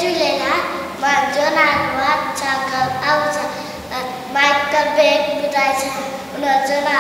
Julela, Manjona, Chakal, Ahuja, Michael Beck, Budaisa, Unajana,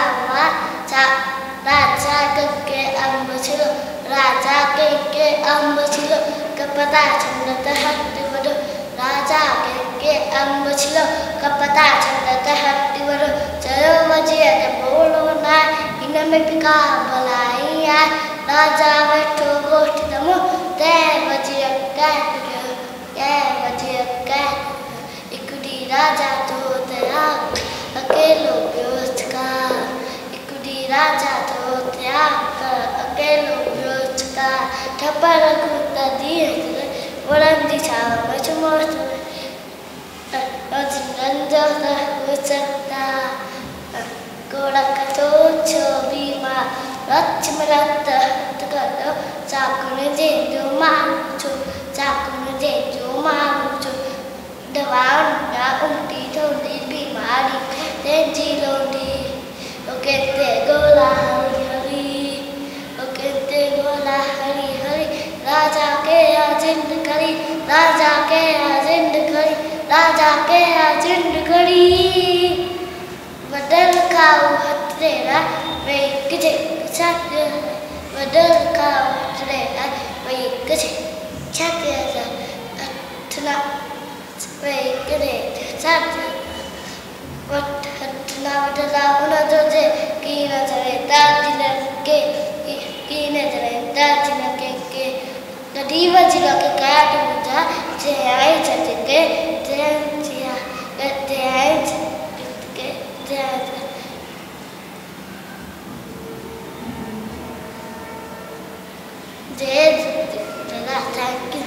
Raja Ke Ambasilo, Raja Ke Ambasilo, Kapata, Chandata Hattivado, Raja Ke Ambasilo, Kapata, Chandata Hattivado, Charovajia, the Bolona, Inamipika, Balaya, Raja Veto, go to the moon, there Vajia Cat, Vajia Cat, Ikudi Raja to the Yak, Akelo Biostka, Ikudi Raja to the Yak, Akelo Biostka, Taparakuta Deer, Volandi Chow, much more to Ranja Husata, Gorakato, Chobima, Ratchimarata, Takado, Sakunade, Dumanchu, Sakunade, Dumanchu, the Vanda, Tito, be Mari, then Gilo, okay, they go la hurry, okay, they go la hurry, Raja Kea in the curry, Raja Kea in the curry, Raja Kea in the curry. Badal cow hatrera, make it, Badal cow hatrera, make it, Chakra, Tuna, make it, Saturday. What now the Lavuna Jose, Kina Tareta, Kina Tareta, the Diva Chilaka cat, Jai, Thank you.